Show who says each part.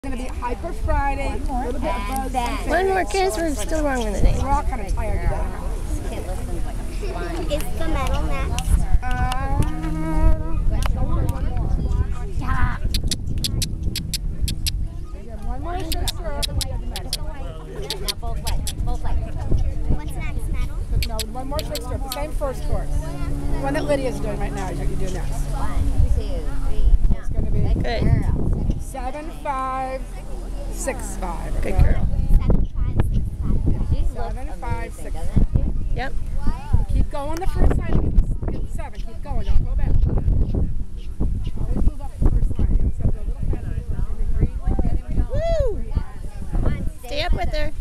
Speaker 1: Going to be Hyper Friday, a little bit of buzz.
Speaker 2: One more kiss, we're still wrong with the name.
Speaker 1: We're all kind of tired today.
Speaker 3: Is the medal next?
Speaker 1: Yeah. One more Stirrup and we have the medal.
Speaker 3: Now both legs. What's next, medal?
Speaker 1: No, one more Stirrup, the same first course. The one that Lydia's doing right now is what you do next.
Speaker 3: 1, 2, 3,
Speaker 1: It's going to be
Speaker 2: Good.
Speaker 1: 7, 5, 6, 5.
Speaker 2: Good girl.
Speaker 1: 7, 5, 6.
Speaker 2: Yep.
Speaker 1: Keep going the first line to get the 7. Keep going. Don't go back. Always move up the first line. So go a little faster.
Speaker 2: Woo! Stay up with her.